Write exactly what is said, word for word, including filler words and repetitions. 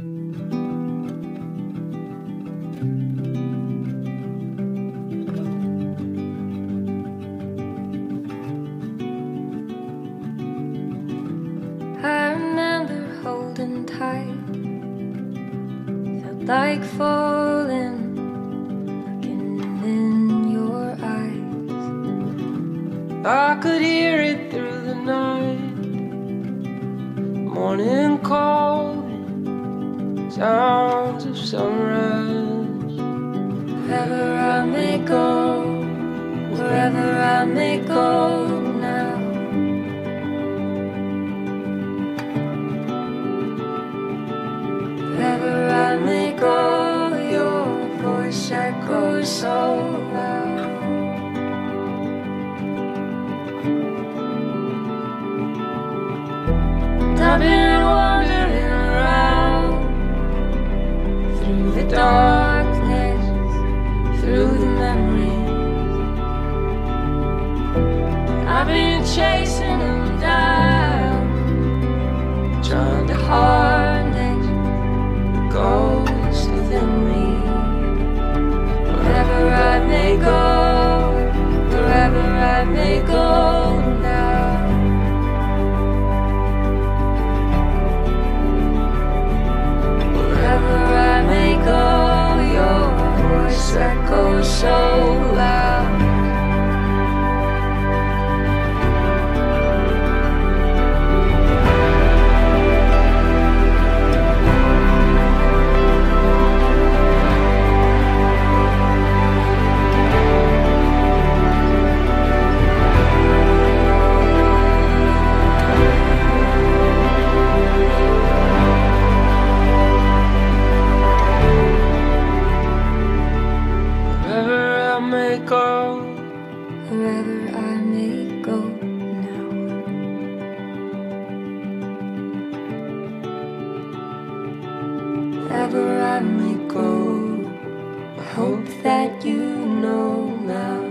I remember holding tight, felt like falling, looking in your eyes. I could hear it through the night, morning calling, sounds of sunrise. Wherever I may go, wherever I may go now. Wherever I may go, your voice echoes so loud. And I've been wandering around through the darkness, through the memories. I've been chasing them down, trying to harness the ghost within me. Wherever I may go, wherever I may go now. Wherever I may go, your voice echoes so loud. Wherever I may go now. Wherever I may go, I hope that you know now.